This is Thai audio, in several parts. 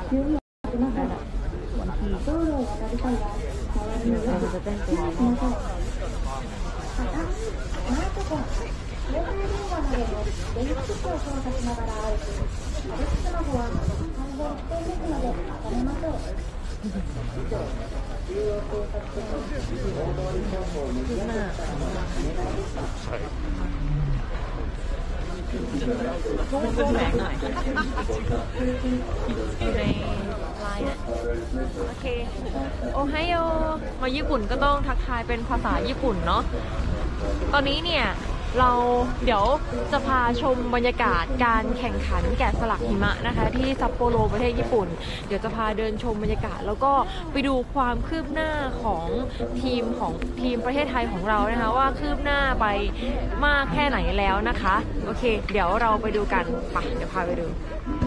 วันที่เราจะเต้นตัวนี้พุ่งแรงหน่อยอยู่ในไลน์นะโอเคโอไฮโอมาญี่ปุ่นก็ต้องทักทายเป็นภาษาญี่ปุ่นเนาะตอนนี้เนี่ยเราเดี๋ยวจะพาชมบรรยากาศการแข่งขันแกะสลักหิมะนะคะที่ซัปโปโรประเทศญี่ปุ่นเดี๋ยวจะพาเดินชมบรรยากาศแล้วก็ไปดูความคืบหน้าของทีมประเทศไทยของเรานะคะว่าคืบหน้าไปมากแค่ไหนแล้วนะคะโอเคเดี๋ยวเราไปดูกันไปเดี๋ยวพาไปดู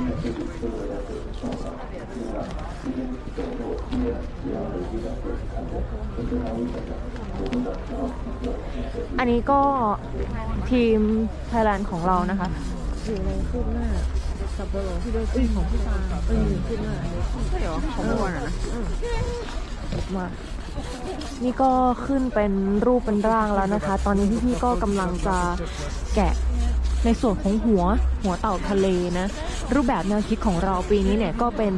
อันนี้ก็ทีมไทยแลนด์ของเรานะคะอยู่ในคืบหน้าซัปโปโรที่ได้ขึ้นของพี่ตาขึ้นหน้าใช่เหรอของเมื่อวานนะมานี่ก็ขึ้นเป็นรูปเป็นร่างแล้วนะคะตอนนี้พี่ๆก็กำลังจะแกะในส่วนของหัวเต่าทะเลนะรูปแบบแนวคิดของเราปีนี้เนี่ยก็เป็น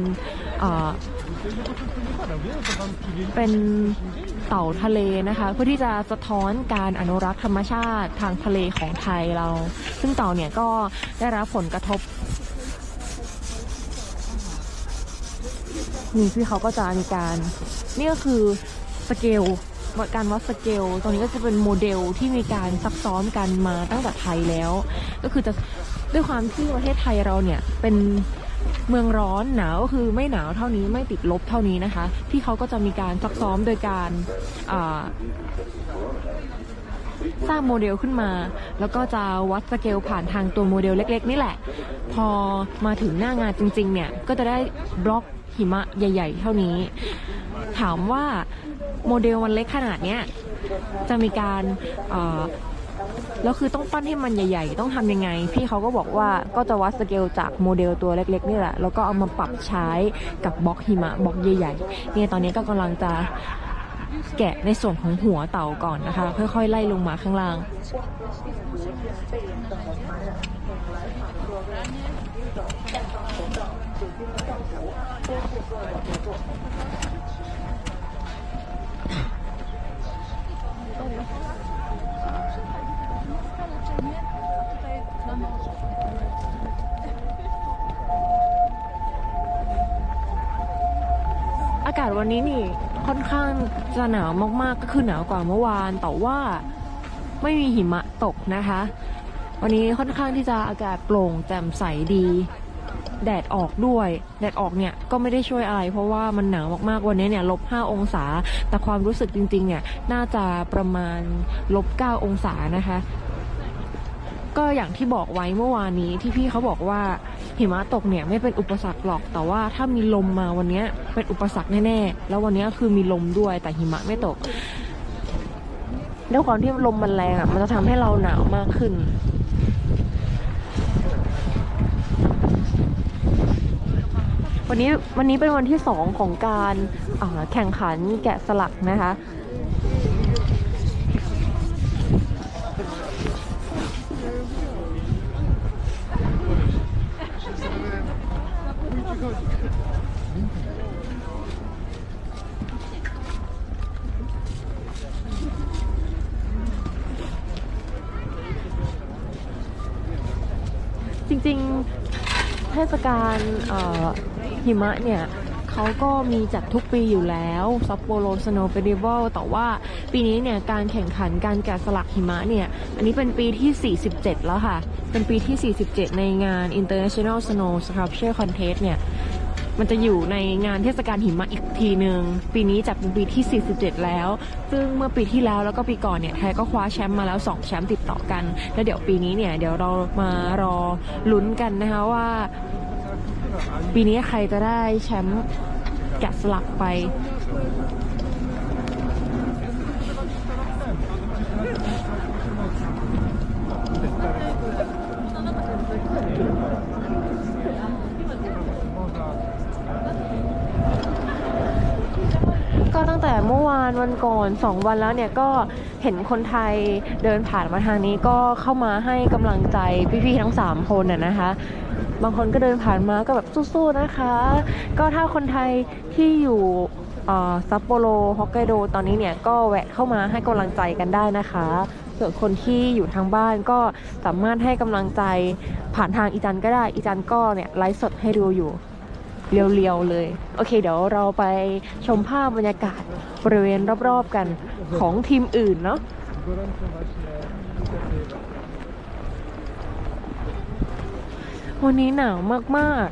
เต่าทะเลนะคะเพื่อที่จะสะท้อนการอนุรักษ์ธรรมชาติทางทะเลของไทยเราซึ่งเต่าเนี่ยก็ได้รับผลกระทบนี่พี่เขาก็จะมีการนี่ก็คือสเกลการวัดสเกลตรงนี้ก็จะเป็นโมเดลที่มีการซักซ้อมกันมาตั้งแต่ไทยแล้วก็คือจะด้วยความที่ประเทศไทยเราเนี่ยเป็นเมืองร้อนหนาวก็คือไม่หนาวเท่านี้ไม่ติดลบเท่านี้นะคะพี่เขาก็จะมีการซักซ้อมโดยการสร้างโมเดลขึ้นมาแล้วก็จะวัดสเกลผ่านทางตัวโมเดลเล็กๆนี่แหละพอมาถึงหน้างานจริงๆเนี่ยก็จะได้บล็อกหิมะใหญ่ๆเท่านี้ถามว่าโมเดลมันเล็กขนาดเนี้ยจะมีการแล้วคือต้องปั้นให้มันใหญ่ๆต้องทำยังไงพี่เขาก็บอกว่าก็จะวัดสเกลจากโมเดลตัวเล็กๆนี่แหละแล้วก็เอามาปรับใช้กับบล็อกหิมะบล็อกใหญ่ๆเนี่ยตอนนี้ก็กำลังจะแกะในส่วนของหัวเต่าก่อนนะคะค่อยๆไล่ลงมาข้างล่างอากาศวันนี้นี่ค่อนข้างจะหนาวมากๆก็คือหนาวกว่าเมื่อวานแต่ว่าไม่มีหิมะตกนะคะวันนี้ค่อนข้างที่จะอากาศโปร่งแจ่มใสดีแดดออกด้วยแดดออกเนี่ยก็ไม่ได้ช่วยอะไรเพราะว่ามันหนาวมากๆวันนี้เนี่ย-5 องศาแต่ความรู้สึกจริงๆเนี่ยน่าจะประมาณ-9 องศานะคะก็อย่างที่บอกไว้เมื่อวานนี้ที่พี่เขาบอกว่าหิมะตกเนี่ยไม่เป็นอุปสรรคหรอกแต่ว่าถ้ามีลมมาวันนี้เป็นอุปสรรคแน่ๆแล้ววันนี้คือมีลมด้วยแต่หิมะไม่ตกด้วยความที่ลมมันแรงอ่ะมันจะทำให้เราหนาวมากขึ้นวันนี้เป็นวันที่2ของการแข่งขันแกะสลักนะคะจริงๆเทศกาลหิมะเนี่ยเขาก็มีจัดทุกปีอยู่แล้วซัปโปโรสโนว์เฟสติวัลแต่ว่าปีนี้เนี่ยการแข่งขันการแกะสลักหิมะเนี่ยอันนี้เป็นปีที่47แล้วค่ะเป็นปีที่47ในงาน International Snow Sculpture Contest เนี่ยมันจะอยู่ในงานเทศกาลหิมะอีกทีหนึ่งปีนี้จัดเป็นปีที่47แล้วซึ่งเมื่อปีที่แล้วแล้วก็ปีก่อนเนี่ยไทยก็คว้าแชมป์มาแล้ว2แชมป์ติดต่อกันแล้วเดี๋ยวปีนี้เนี่ยเดี๋ยวเรามารอลุ้นกันนะคะว่าปีนี้ใครจะได้แชมป์แกะสลักไปตั้งแต่เมื่อวานวันก่อน2 วันแล้วเนี่ยก็เห็นคนไทยเดินผ่านมาทางนี้ก็เข้ามาให้กำลังใจพี่ๆทั้ง3คนนะคะบางคนก็เดินผ่านมาก็แบบสู้ๆนะคะก็ถ้าคนไทยที่อยู่ซัปโปโรฮอกไกโดตอนนี้เนี่ยก็แวะเข้ามาให้กำลังใจกันได้นะคะส่วนคนที่อยู่ทางบ้านก็สามารถให้กำลังใจผ่านทางอีจันก็ได้อีจันก็เนี่ยไลฟ์สดให้ดูอยู่เรียวๆเลยโอเคเดี๋ยวเราไปชมภาพบรรยากาศบริเวณรอบๆกันของทีมอื่นเนาะวันนี้หนาวมาก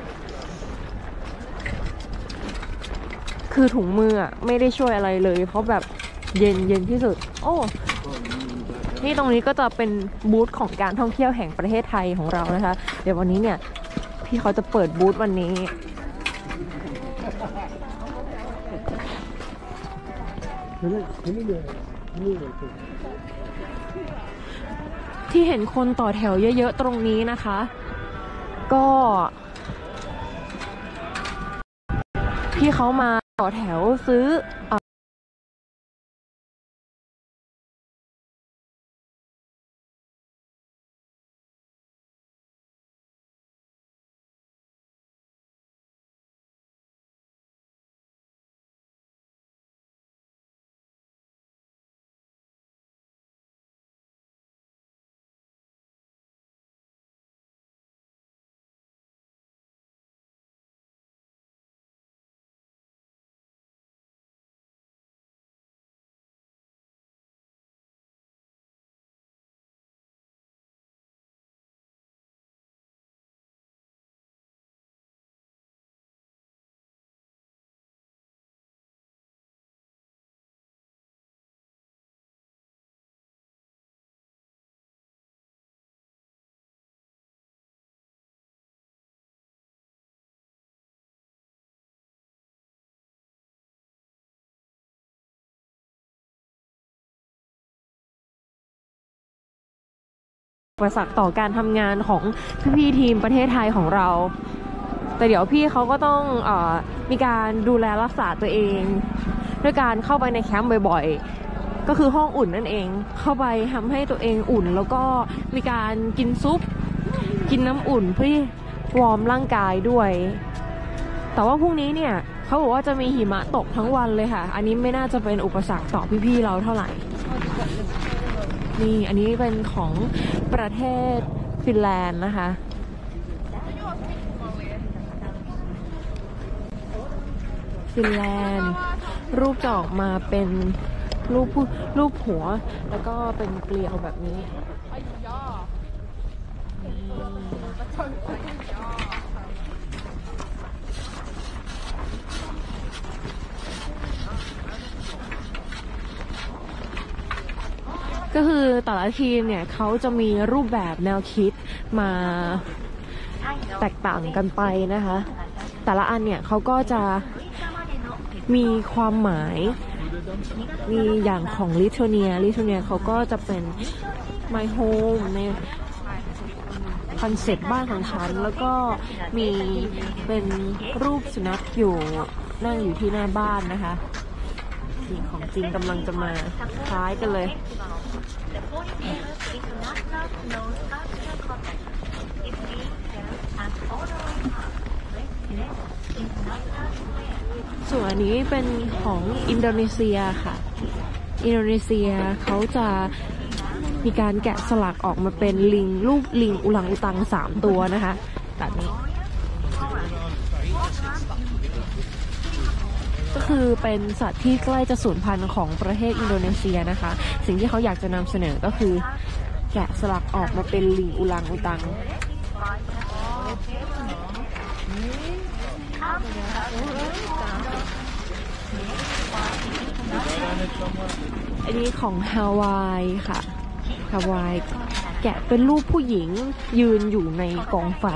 ๆคือถุงมือไม่ได้ช่วยอะไรเลยเพราะแบบเย็นที่สุดโอ้นี่ตรงนี้ก็จะเป็นบูธของการท่องเที่ยวแห่งประเทศไทยของเรานะคะเดี๋ยววันนี้เนี่ยพี่เขาจะเปิดบูธวันนี้ที่เห็นคนต่อแถวเยอะๆตรงนี้นะคะก็พี่เขามาต่อแถวซื้ออุปสรรคต่อการทำงานของพี่ๆทีมประเทศไทยของเราแต่เดี๋ยวพี่เขาก็ต้องมีการดูแลรักษาตัวเองด้วยการเข้าไปในแคมป์บ่อยๆก็คือห้องอุ่นนั่นเองเข้าไปทำให้ตัวเองอุ่นแล้วก็มีการกินซุปกินน้ำอุ่นเพื่อวอร์มร่างกายด้วยแต่ว่าพรุ่งนี้เนี่ยเขาบอกว่าจะมีหิมะตกทั้งวันเลยค่ะอันนี้ไม่น่าจะเป็นอุปสรรคต่อพี่ๆเราเท่าไหร่นี่อันนี้เป็นของประเทศฟินแลนด์นะคะฟินแลนด์รูปจะออกมาเป็นรูปหัวแล้วก็เป็นเกลียวแบบนี้ก็คือแต่ละทีมเนี่ยเขาจะมีรูปแบบแนวคิดมาแตกต่างกันไปนะคะแต่ละอันเนี่ยเขาก็จะมีความหมายมีอย่างของลิทัวเนียเขาก็จะเป็น My Home ในคอนเซ็ปต์บ้านของฉันแล้วก็มีเป็นรูปสุนัขอยู่นั่งอยู่ที่หน้าบ้านนะคะนี่ของจริงกำลังจะมาคล้ายกันเลยส่วนอันนี้เป็นของอินโดนีเซียค่ะอินโดนีเซียเขาจะมีการแกะสลักออกมาเป็นรูปลิงอุลังอุตัง3 ตัวนะคะแบบนี้ก็คือเป็นสัตว์ที่ใกล้จะสูญพันธุ์ของประเทศอินโดนีเซียนะคะสิ่งที่เขาอยากจะนำเสนอก็คือแกะสลักออกมาเป็นลิงอุลังอุตังอันนี้ของฮาวายค่ะฮาวายแกะเป็นรูปผู้หญิงยืนอยู่ในกองไฟ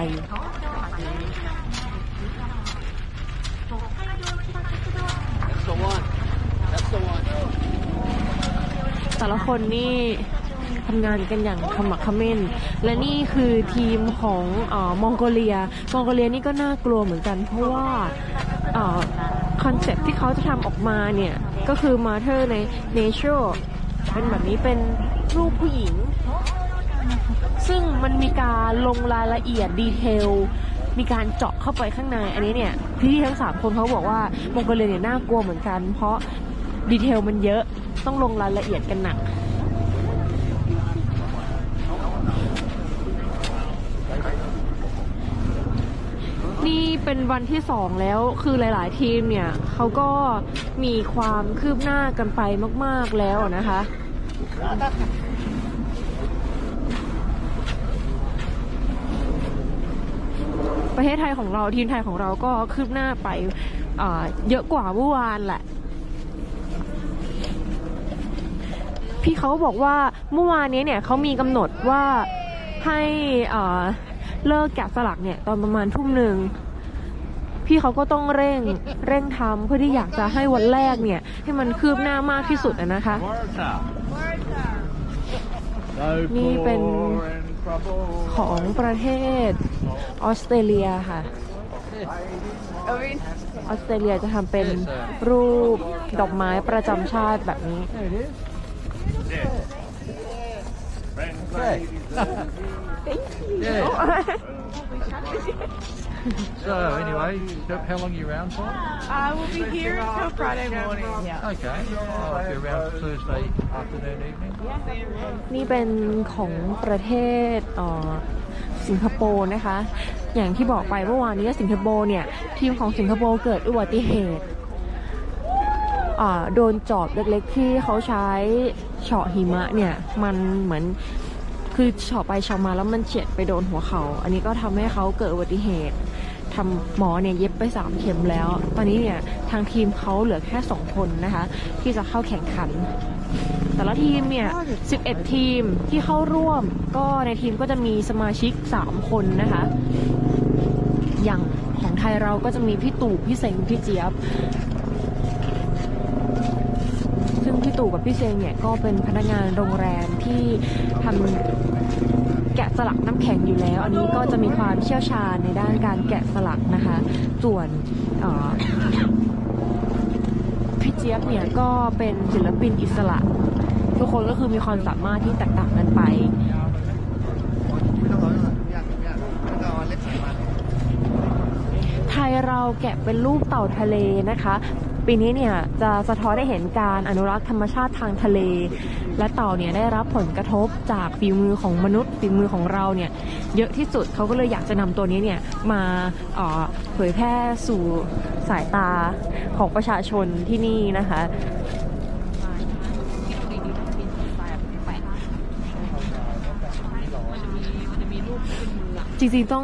แต่ละคนนี่ทำงานกันอย่างขมักเขม้นและนี่คือทีมของมองโกเลียนี่ก็น่ากลัวเหมือนกันเพราะว่าคอนเซ็ปต์ที่เขาจะทำออกมาเนี่ยก็คือ Mother ใน Nature เป็นแบบนี้เป็นรูปผู้หญิงซึ่งมันมีการลงรายละเอียดดีเทลมีการเจาะเข้าไปข้างในอันนี้เนี่ยพี่ทั้ง3คนเขาบอกว่ามองโกเลียเนี่ยน่ากลัวเหมือนกันเพราะดีเทลมันเยอะต้องลงรายละเอียดกันหนักนี่เป็นวันที่2แล้วคือหลายๆทีมเนี่ยเขาก็มีความคืบหน้ากันไปมากๆแล้วนะคะประเทศไทยของเราทีมไทยของเราก็คืบหน้าไปเยอะกว่าเมื่อวานแหละพี่เขาบอกว่าเมื่อวานนี้เนี่ยเขามีกำหนดว่าให้เลิกแกะสลักเนี่ยตอนประมาณทุ่มหนึ่งพี่เขาก็ต้องเร่งทำเพื่อที่อยากจะให้วันแรกเนี่ยให้มันคืบหน้ามากที่สุดนะคะนี่เป็นของประเทศออสเตรเลียค่ะออสเตรเลียจะทำเป็นรูปดอกไม้ประจำชาติแบบนี้ So anyway, how long are you around for? We'll be here till Friday morning. Yeah. Okay. I'll be around Thursday afternoon, evening. นี่เป็นของประเทศสิงคโปร์นะคะอย่างที่บอกไปเมื่อวานนี้สิงคโปร์เนี่ยทีมของสิงคโปร์เกิดอุบัติเหตุโดนจอบเล็กๆที่เขาใช้เฉาะหิมะเนี่ยมันเหมือนคือเฉาะไปเฉาะมาแล้วมันเฉียดไปโดนหัวเขาอันนี้ก็ทำให้เขาเกิดอุบัติเหตุทำหมอเนี่ยเย็บไป3เข็มแล้วตอนนี้เนี่ยทางทีมเขาเหลือแค่2คนนะคะที่จะเข้าแข่งขันแต่ละทีมเนี่ย11ทีมที่เข้าร่วมก็ในทีมก็จะมีสมาชิก3คนนะคะอย่างของไทยเราก็จะมีพี่ตู่พี่เซ็งพี่เจี๊ยบซึ่งพี่ตู่กับพี่เซงเนี่ยก็เป็นพนักงานโรงแรมที่ทำแกะสลักน้ำแข็งอยู่แล้วอันนี้ก็จะมีความเชี่ยวชาญในด้านการแกะสลักนะคะส่วนพี่เจี๊ยบเนี่ยก็เป็นศิลปินอิสระทุกคนก็คือมีความสามารถที่แตกต่างกันไปไทยเราแกะเป็นรูปเต่าทะเลนะคะปีนี้เนี่ยจะสะท้อนได้เห็นการอนุรักษ์ธรรมชาติทางทะเลและเต่าเนี่ยได้รับผลกระทบจากฝีมือของมนุษย์ฝีมือของเราเนี่ยเยอะที่สุดเขาก็เลยอยากจะนำตัวนี้เนี่ยมาเผยแพร่สู่สายตาของประชาชนที่นี่นะคะจริงๆต้อง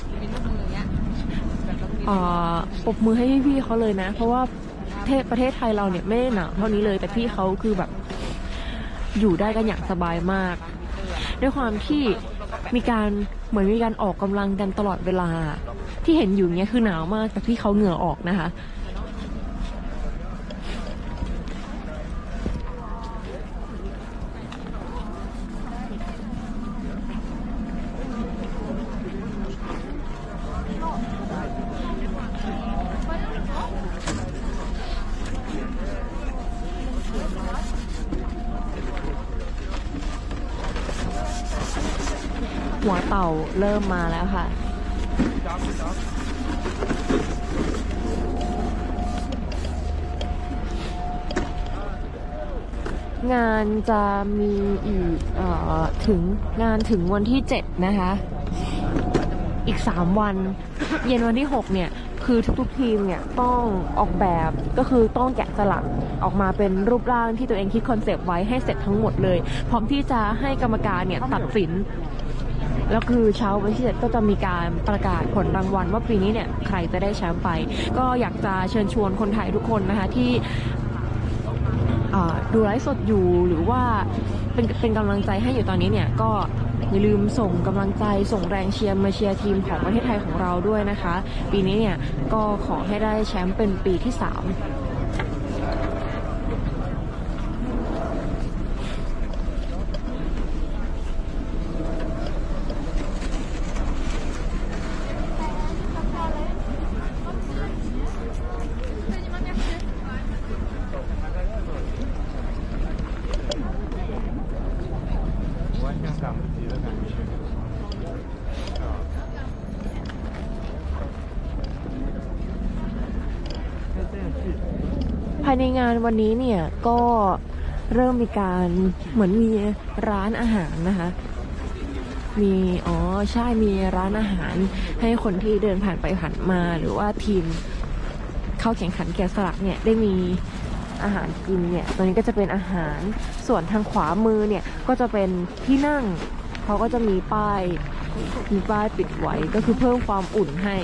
ปรบมือให้พี่เขาเลยนะเพราะว่าประเทศไทยเราเนี่ยไม่หนาวเท่านี้เลยแต่พี่เขาคือแบบอยู่ได้กันอย่างสบายมากด้วยความที่มีการออกกำลังกันตลอดเวลาที่เห็นอยู่เนี้ยคือหนาวมากแต่พี่เขาเหงื่อออกนะคะหัวเต่าเริ่มมาแล้วค่ะงานจะมีอีกถึงวันที่7นะคะอีก3วันเย็นวันที่6เนี่ยคือทุกๆทีมเนี่ยต้องออกแบบก็คือต้องแกะสลักออกมาเป็นรูปร่างที่ตัวเองคิดคอนเซปต์ไว้ให้เสร็จทั้งหมดเลยพร้อมที่จะให้กรรมการเนี่ยตัดสินแล้วคือเช้าวันที่7ก็จะมีการประกาศผลรางวัลว่าปีนี้เนี่ยใครจะได้แชมป์ไปก็อยากจะเชิญชวนคนไทยทุกคนนะคะที่ดูไลฟ์สดอยู่หรือว่าเป็นกำลังใจให้อยู่ตอนนี้เนี่ยก็อย่าลืมส่งกำลังใจส่งแรงเชียร์มาเชียร์ทีมของประเทศไทยของเราด้วยนะคะปีนี้เนี่ยก็ขอให้ได้แชมป์เป็นปีที่3 ายในงานวันนี้เนี่ยก็เริ่มมีการเหมือนมีร้านอาหารนะคะมีใช่มีร้านอาหารให้คนที่เดินผ่านไปผ่านมาหรือว่าทีมเข้าแข่งขันแกะสลักเนี่ยได้มีอาหารกินเนี่ยตัวนี้ก็จะเป็นอาหารส่วนทางขวามือเนี่ยก็จะเป็นที่นั่งเขาก็จะมีป้ายปิดไว้ก็คือเพิ่มความอุ่นให้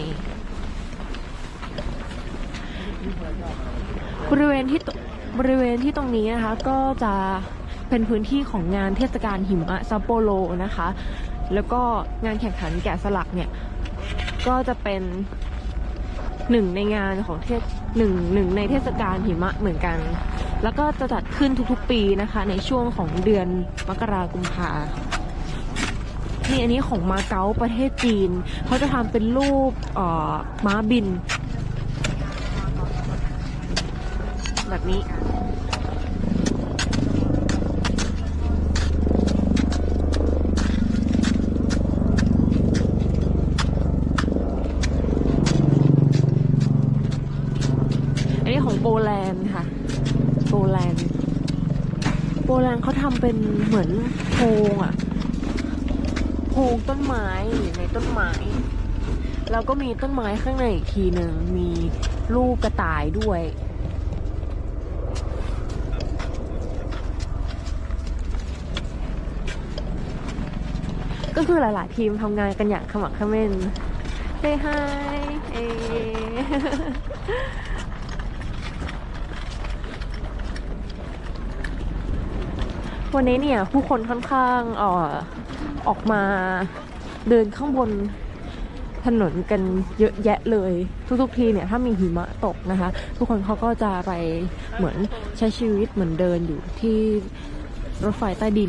บริเวณที่ตรงนี้นะคะก็จะเป็นพื้นที่ของงานเทศกาลหิมะซัปโปโรนะคะแล้วก็งานแข่งขันแกะสลักเนี่ยก็จะเป็นหนึ่งในงานของหนึ่งในเทศกาลหิมะเหมือนกันแล้วก็จะจัดขึ้นทุกๆปีนะคะในช่วงของเดือนมกราคมกุมภานี่อันนี้ของมาเก๊าประเทศจีนเขาจะทำเป็นรูปม้าบินแบบนี้อันนี้ของโปแลนด์ค่ะโปแลนด์เขาทำเป็นเหมือนโพรงโพรงต้นไม้อยู่ในต้นไม้แล้วก็มีต้นไม้ข้างในอีกทีหนึ่งมีลูกกระต่ายด้วยก็คือหลายๆทีมทำงานกันอย่างขมักเขม้นเฮ้ยไฮวันนี้เนี่ยผู้คนค่อนข้างออกมาเดินข้างบนถนนกันเยอะแยะเลยทุกทีเนี่ยถ้ามีหิมะตกนะคะทุกคนเขาก็จะไปเหมือนใช้ชีวิตเหมือนเดินอยู่ที่รถไฟใต้ดิน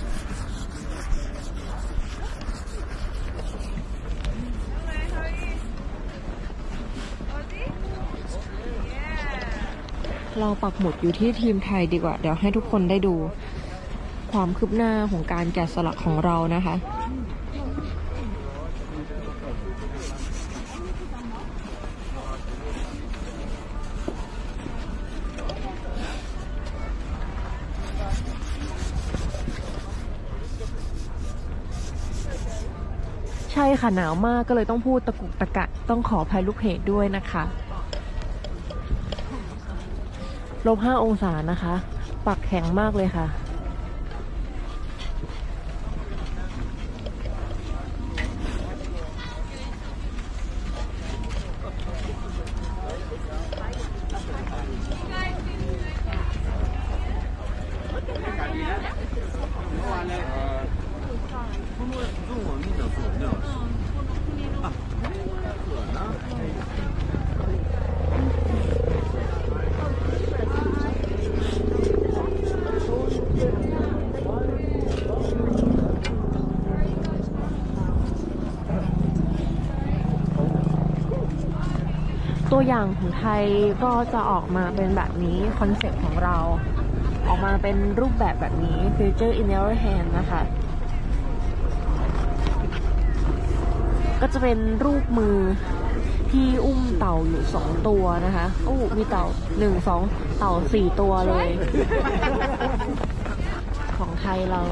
เราปักหมุดอยู่ที่ทีมไทยดีกว่าเดี๋ยวให้ทุกคนได้ดูความคืบหน้าของการแกะสลักของเรานะคะใช่ค่ะหนาวมากก็เลยต้องพูดตะกุกตะกักต้องขออภัยลูกเพจด้วยนะคะ-5 องศานะคะปักแข็งมากเลยค่ะตัวอย่างของไทยก็จะออกมาเป็นแบบนี้คอนเซ็ปต์ของเราออกมาเป็นรูปแบบนี้ Future in Your Hand นะคะก็จะเป็นรูปมือที่อุ้มเต่าอยู่2ตัวนะคะมีเต่า1 2เต่า4ตัวเลยของไทยเรา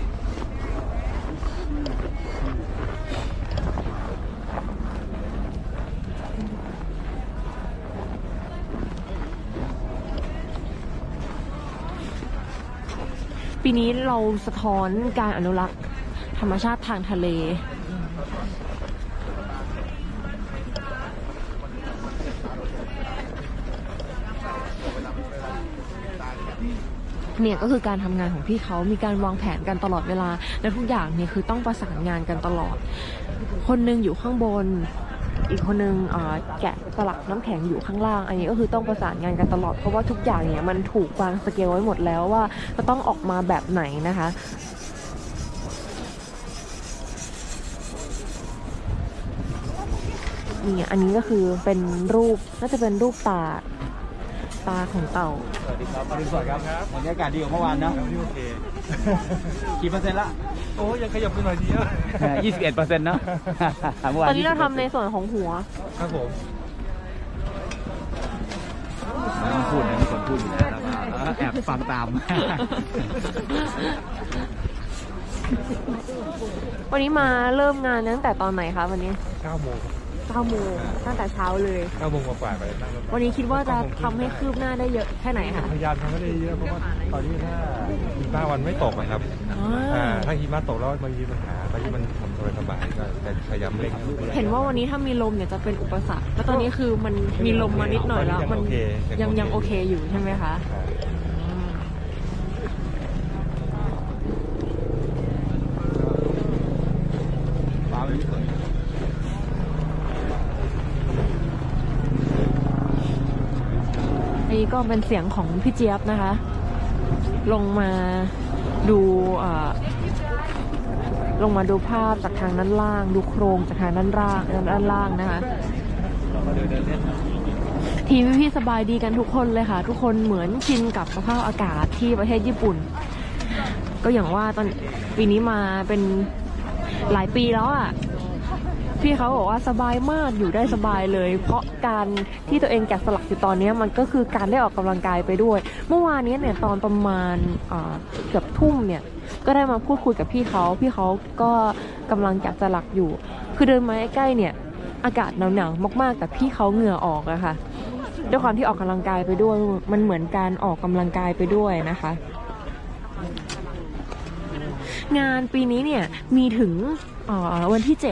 ปีนี้เราสะท้อนการอนุรักษ์ธรรมชาติทางทะเลเนี่ยก็คือการทำงานของพี่เขามีการวางแผนกันตลอดเวลาและทุกอย่างเนี่ยคือต้องประสานงานกันตลอดคนนึงอยู่ข้างบนอีกคนนึงแกะสลักน้ำแข็งอยู่ข้างล่างอันนี้ก็คือต้องประสานงานกันตลอดเพราะว่าทุกอย่างเนี่ยมันถูกวางสเกลไว้หมดแล้วว่าจะต้องออกมาแบบไหนนะคะนี่อันนี้ก็คือเป็นรูปน่าจะเป็นรูปตาของเต่าสวัสดีครับสวัสดีครับบรรยากาศดีกว่าเมื่อวานนะโอเคกี่เปอร์เซ็นต์ละโอ้ยังขยับไปหน่อยเดียว 21%นะตอนนี้เราทำในส่วนของหัวครับผมพูดนะมีคนพูดอยู่แล้วแล้วแอบฟังตามวันนี้มาเริ่มงานตั้งแต่ตอนไหนคะวันนี้ 9 โมง 9 โมงตั้งแต่เช้าเลย 9 โมงกว่าๆไปนั่งรถวันนี้คิดว่าจะทำให้คืบหน้าได้เยอะแค่ไหนคะพยายามทำให้ได้เยอะเพราะว่าตอนนี้ถ้าหิมะวันไม่ตกนะครับถ้าหิมะตกแล้วมันมีปัญหาตอนนี้มันทำสบายๆก็จะพยายามเร่งเห็นว่าวันนี้ถ้ามีลมเนี่ยจะเป็นอุปสรรคแล้วตอนนี้คือมันมีลมมานิดหน่อยแล้วมันยังโอเคอยู่ใช่ไหมคะอันนี้ก็เป็นเสียงของพี่เจี๊ยบนะคะลงมาดูภาพจากทางด้านล่างดูโครงจากทางด้านล่างนะคะทีมพี่ๆสบายดีกันทุกคนเลยค่ะทุกคนเหมือนชินกับสภาพอากาศที่ประเทศญี่ปุ่นก็อย่างว่าตอนปีนี้มาเป็นหลายปีแล้วอ่ะพี่เขาบอกว่าสบายมากอยู่ได้สบายเลยเพราะการที่ตัวเองแกะสลักอยู่ตอนนี้มันก็คือการได้ออกกำลังกายไปด้วยเมื่อวานนี้เนี่ยตอนประมาณเกือบทุ่มเนี่ยก็ได้มาพูดคุยกับพี่เขาก็กำลังแกะสลักอยู่คือเดินมาใกล้ๆเนี่ยอากาศหนาวๆมากๆแต่พี่เขาเหงื่อออกอะค่ะด้วยความที่ออกกำลังกายไปด้วยมันเหมือนการออกกำลังกายไปด้วยนะคะงานปีนี้เนี่ยมีถึงวันที่ 7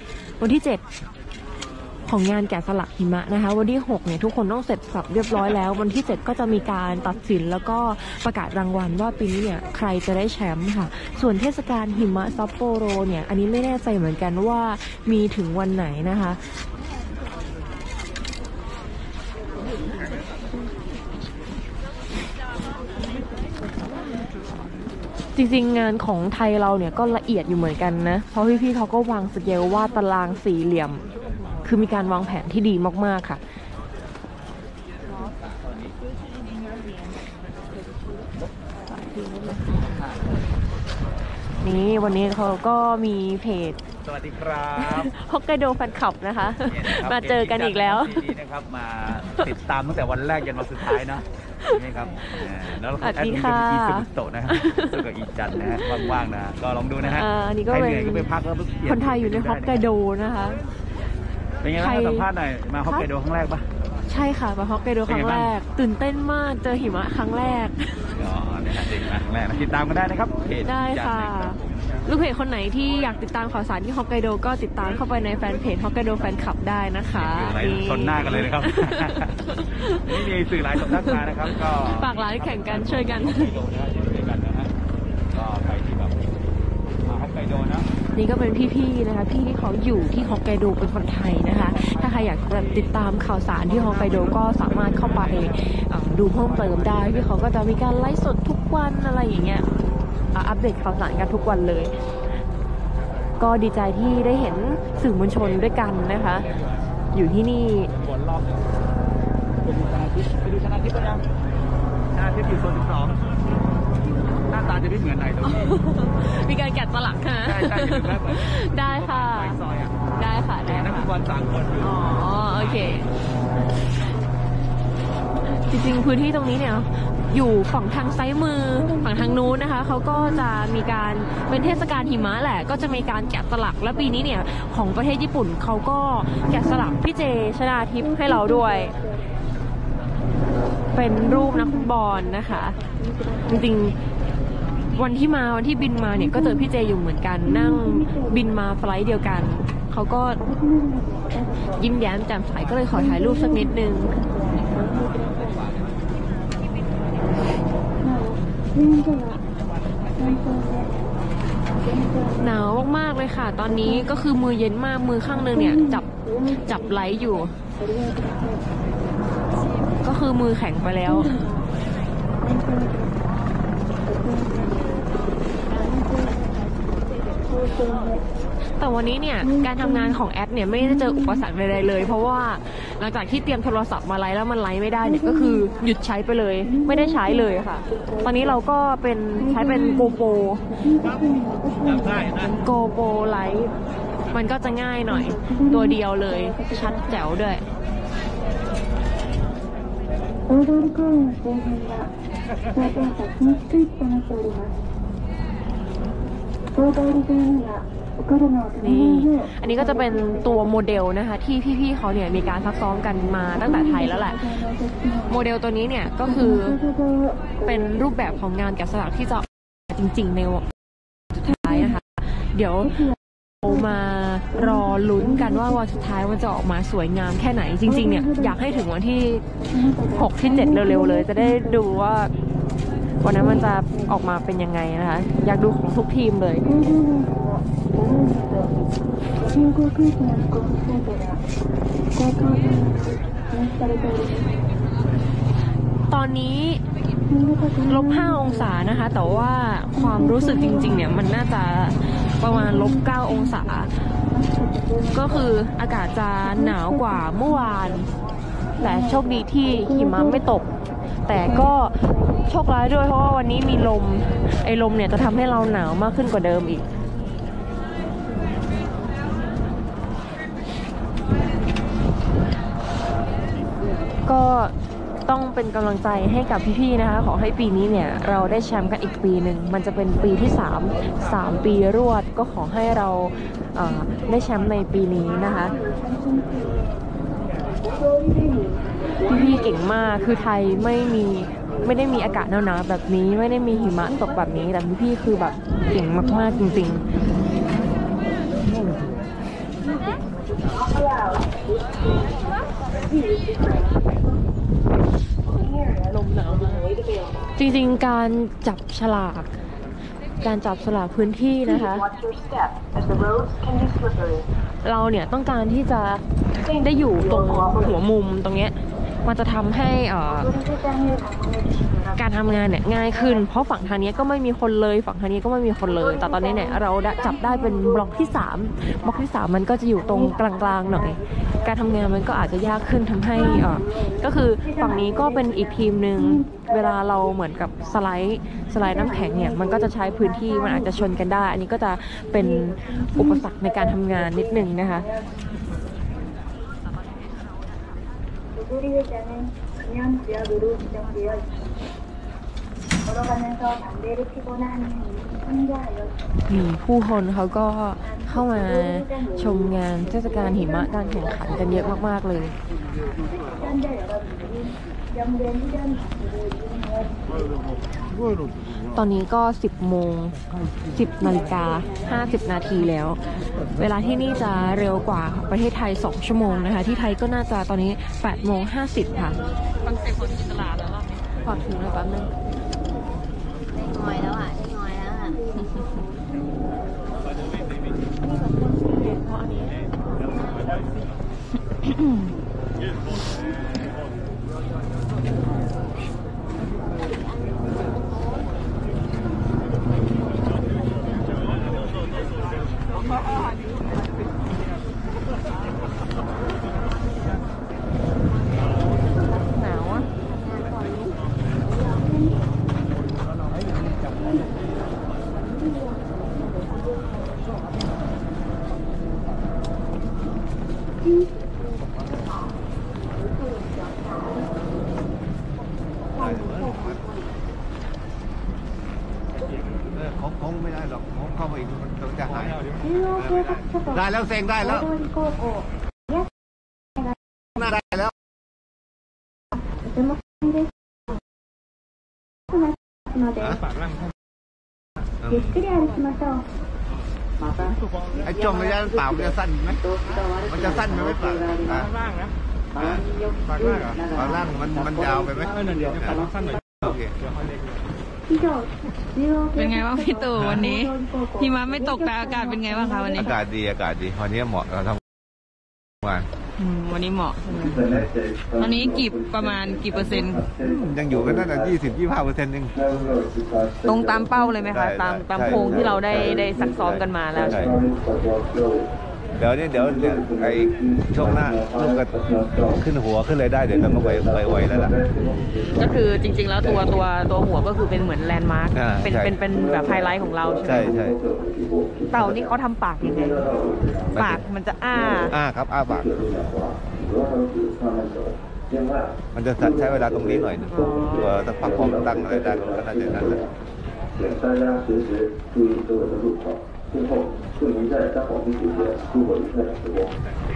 ของงานแกะสลักหิมะนะคะวันที่6เนี่ยทุกคนต้องเสร็จสับเรียบร้อยแล้ววันที่7ก็จะมีการตัดสินแล้วก็ประกาศรางวัลว่าปีนี้เนี่ยใครจะได้แชมป์ค่ะส่วนเทศกาลหิมะซัปโปโรเนี่ยอันนี้ไม่แน่ใจเหมือนกันว่ามีถึงวันไหนนะคะจริงๆงานของไทยเราเนี่ยก็ละเอียดอยู่เหมือนกันนะเพราะพี่ๆเขาก็วางสเกลว่าตารางสี่เหลี่ยมคือมีการวางแผนที่ดีมากๆค่ะนี่วันนี้เขาก็มีเพจสวัสดีครับฮอกไกโดแฟนคลับนะคะมาเจอกันอีกแล้วนี่นะครับมาติดตามตั้งแต่วันแรกยันวันสุดท้ายนะนี่ครับแล้วแอดมินก็มีอีสุโตะนะครับสุกับอีจันนะฮะว่างๆนะก็ลองดูนะฮะนี่ก็เป็นคนไทยอยู่ในฮอกไกโดนะคะเป็นไงบ้างสัมภาษณ์หน่อยมาฮอกไกโดครั้งแรกปะใช่ค่ะมาฮอกไกโดครั้งแรกตื่นเต้นมากเจอหิมะครั้งแรกอ๋อเนี่ยจริงนะครั้งแรกติดตามกันได้นะครับได้ค่ะลูกเพจคนไหนที่อยากติดตามข่าวสารที่ฮอกไกโดก็ติดตามเข้าไปในแฟนเพจฮอกไกโดแฟนคลับได้นะคะชนหน้ากันเลยนะครับนี่มีสื่อหลายสำนักมานะครับก็ฝากร้านแข่งกันช่วยกันก็ใครที่แบบมาฮอกไกโดนะนี่ก็เป็นพี่ๆนะคะพี่ที่เขาอยู่ที่ฮอกไกโดเป็นคนไทยนะคะถ้าใครอยากจะติดตามข่าวสารที่ฮอกไกโดก็สามารถเข้าไปดูเพิ่มเติมได้พี่เขาก็จะมีการไลฟ์สดทุกวันอะไรอย่างเงี้ยอัปเดตข่าวสารกันทุกวันเลยก็ดีใจที่ได้เห็นสื่อมวลชนด้วยกันนะคะอยู่ที่นี่ไปดูชนะทิพย์ยังชนะทิพย์อยู่โซน12หน้าตาจะไม่เหมือนไหนตรงนี้มีการแกะสลักค่ะได้ค่ะได้ค่ะได้นักบอล3 คนอ๋อโอเคจริงๆพื้นที่ตรงนี้เนี่ยอยู่ฝั่งทางซ้ายมือฝั่งทางนู้นนะคะเขาก็จะมีการเป็นเทศกาลหิมะแหละก็จะมีการแกะสลักและปีนี้เนี่ยของประเทศญี่ปุ่นเขาก็แกะสลักพี่เจชนาทิพย์ให้เราด้วยเป็นรูปนักฟุตบอลนะคะจริงๆวันที่บินมาเนี่ยก็เจอพี่เจอยู่เหมือนกันนั่งบินมาไฟล์เดียวกันเขาก็ยิ้มแย้มแจ่มใสก็เลยขอถ่ายรูปสักนิดนึงหนาวมากๆเลยค่ะตอนนี้ก็คือมือเย็นมากมือข้างนึงเนี่ยจับไลท์อยู่ก็คือมือแข็งไปแล้วแต่วันนี้เนี่ยการทำงานของแอดเนี่ยไม่ได้เจออุปสรรคใดๆเลยเพราะว่าหลังจากที่เตรียมโทรศัพท์มาไลฟ์แล้วมันไลฟ์ไม่ได้เนี่ยก็คือหยุดใช้ไปเลยไม่ได้ใช้เลยค่ะตอนนี้เราก็ใช้เป็นโกโปไลฟ์มันก็จะง่ายหน่อยตัวเดียวเลยชัดแจ๋วด้วยนี่อันนี้ก็จะเป็นตัวโมเดลนะคะที่พี่ๆเขาเนี่ยมีการซักซ้อมกันมาตั้งแต่ไทยแล้วแหละโมเดลตัวนี้เนี่ยก็คือเป็นรูปแบบของงานแกะสลักที่จะจริงๆในสุดท้ายนะคะเดี๋ยวเรามารอลุ้นกันว่าวันสุดท้ายมันจะออกมาสวยงามแค่ไหนจริงๆเนี่ยอยากให้ถึงวันที่6ที่7เร็วๆเลยจะได้ดูว่าวันนั้นมันจะออกมาเป็นยังไงนะคะอยากดูของทุกทีมเลยตอนนี้-5 องศานะคะแต่ว่าความรู้สึกจริงๆเนี่ยมันน่าจะประมาณ-9 องศาก็คืออากาศจะหนาวกว่าเมื่อวานแต่โชคดีที่หิมะไม่ตกแต่ก็โชคร้ายด้วยเพราะว่าวันนี้มีลมไอ้ลมเนี่ยจะทำให้เราหนาวมากขึ้นกว่าเดิมอีกก็ต้องเป็นกำลังใจให้กับพี่ๆนะคะขอให้ปีนี้เนี่ยเราได้แชมป์กันอีกปีหนึ่งมันจะเป็นปีที่3ปีรวดก็ขอให้เราได้แชมป์ในปีนี้นะคะพี่ๆเก่งมากคือไทยไม่ได้มีอากาศหนาวๆแบบนี้ไม่ได้มีหิมะตกแบบนี้แต่พี่ๆคือแบบเก่งมากๆจริงๆลมหนาวมากจริงๆการจับฉลากพื้นที่นะคะเราเนี่ยต้องการที่จะได้อยู่ตรงหัวมุมตรงเนี้ยมันจะทำให้การทำงานเนี่ยง่ายขึ้นเพราะฝั่งทางนี้ก็ไม่มีคนเลยฝั่งทางนี้ก็ไม่มีคนเลยแต่ตอนนี้เนี่ยเราจับได้เป็นบล็อกที่3มันก็จะอยู่ตรงกลางๆหน่อยการทำงานมันก็อาจจะยากขึ้นทำให้ก็คือฝั่งนี้ก็เป็นอีกทีมหนึ่งเวลาเราเหมือนกับสไลด์น้ำแข็งเนี่ยมันก็จะใช้พื้นที่มันอาจจะชนกันได้อันนี้ก็จะเป็นอุปสรรคในการทำงานนิดนึงนะคะผู้คนเขาก็เข้ามาชมงานเทศกาลหิมะการแข่งขันกันเยอะมากๆเลยตอนนี้ก็10 นาฬิกา 50 นาทีแล้วเวลาที่นี่จะเร็วกว่าประเทศไทย2 ชั่วโมงนะคะที่ไทยก็น่าจะตอนนี้8:50ค่ะฟังเสียงคนที่ตลาดแล้วรอบนี้พอถึงแล้วแป๊บนึงได้งอยแล้วอ่ะเพราะอันนี้หนาวอ่ะคงไม่ได้หรอกเข้าไปอีกมันจะหายได้แล้วเซ็งได้แล้วน่าได้แล้วไอ้จมระยะเปล่ามันจะสั้นไหมมันจะสั้นไหมไม่เปล่าล่างนะปากล่างเหรอปากล่างมันยาวไปไหมเดี๋ยวปากล่างสั้นหน่อยโอเคเป็นไงบ้างพี่ตู่วันนี้หิมะไม่ตกแต่อากาศเป็นไงบ้างคะวันนี้อากาศดีวันนี้เหมาะเราทำงานวันนี้เหมาะตอนนี้ประมาณกี่เปอร์เซ็นต์ยังอยู่กันนั่นนะ20-25%นึงตรงตามเป้าเลยไหมคะตามโครงที่เราได้ซักซ้อมกันมาแล้วเดี๋ยวไอ้ช่วงหน้าลูกก็ขึ้นหัวขึ้นเลยได้เดี๋ยวเราก็ไวแล้วล่ะก็คือจริงๆแล้วตัวหัวก็คือเป็นเหมือนแลนด์มาร์คเป็นแบบไฮไลท์ของเราใช่ใช่เต่านี่เขาทำปากยังไงปากมันจะอ้าครับอ้าปากมันจะใช้เวลาตรงนี้หน่อยนึงถ้าฟังพร้อมตั้งอะไรได้ก็น่าจะนั่นแหละ请大家随时注意周围的路况，最后祝您在札幌地铁站度过愉快的时光。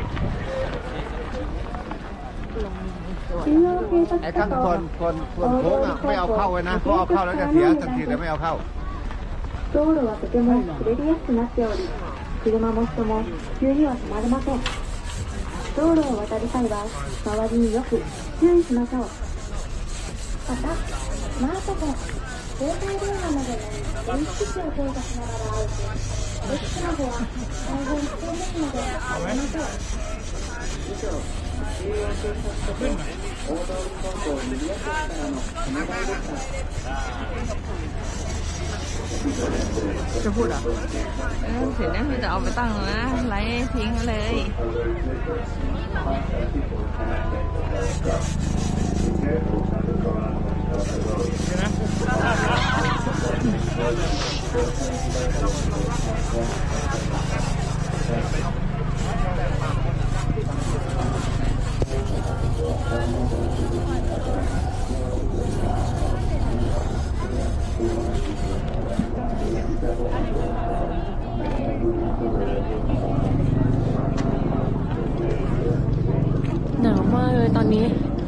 ไอ้ข้างส่วนโค้งอ่ะไม่เอาเข้าไว้นะเพราะเอาเข้าแล้วจะเสียทันทีแต่ไม่เอาเข้า道路はとても滑りやすくなっており、車も人も急には止まれません。道路を渡る際は周りによく注意しましょう。また、スマートフォン、携帯電話などの電子機器を操作しながら歩くレックなどは大変危険ですのでやめましょう。以上、中央警察署と大通り方向右駅からのお願いでした。 จะพูดเหรอเสร็จแล้วคือจะเอาไปตั้งนะไลฟ์ทิ้งเลยหนาวมากเลยตอนนี้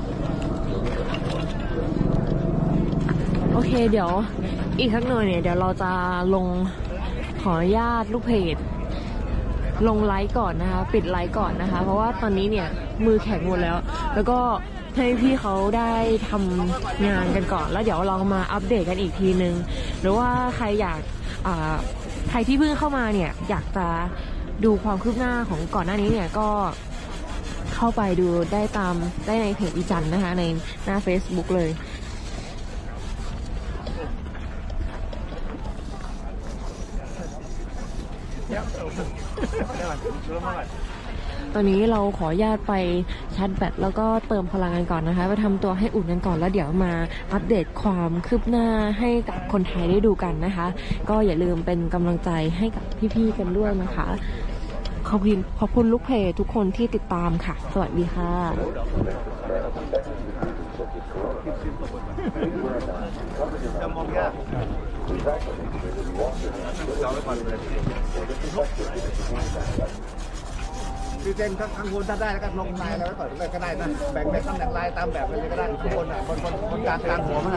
โอเคเดี๋ยวอีกสักหน่อยเนี่ยเดี๋ยวเราจะลงขออนุญาตลูกเพจลงไลฟ์ก่อนนะคะปิดไลฟ์ก่อนนะคะเพราะว่าตอนนี้เนี่ยมือแข็งหมดแล้วแล้วก็ให้พี่เขาได้ทำงานกันก่อนแล้วเดี๋ยวเรามาอัปเดตกันอีกทีนึงหรือว่าใครอยากใครที่เพิ่งเข้ามาเนี่ยอยากจะดูความคืบหน้าของก่อนหน้านี้เนี่ยก็เข้าไปดูได้ในเพจอีจันนะคะในหน้า Facebook เลยตอนนี้เราขออนุญาตไปชาร์จแบตแล้วก็เติมพลังกันก่อนนะคะไปทำตัวให้อุ่นกันก่อนแล้วเดี๋ยวมาอัปเดตความคืบหน้าให้กับคนไทยได้ดูกันนะคะก็อย่าลืมเป็นกำลังใจให้กับพี่ๆกันด้วยนะคะขอบคุณลูกเพจทุกคนที่ติดตามค่ะสวัสดีค่ะจะมองยากคือเส้นข้างบนถ้าได้แล้วก็ลงลายแล้วไว้ก่อนก็ได้นะแบ่งตำแหน่งลายตามแบบเลยก็ได้ข้างบนอ่ะบนกลางหัวมันอ่ะ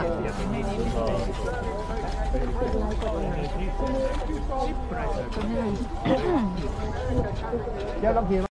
เดี๋ยวลองเขียน